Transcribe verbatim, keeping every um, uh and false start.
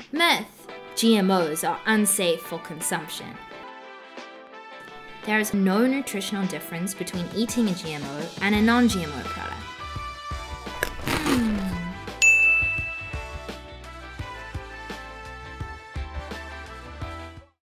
Myth: G M Os are unsafe for consumption. There is no nutritional difference between eating a G M O and a non-G M O product.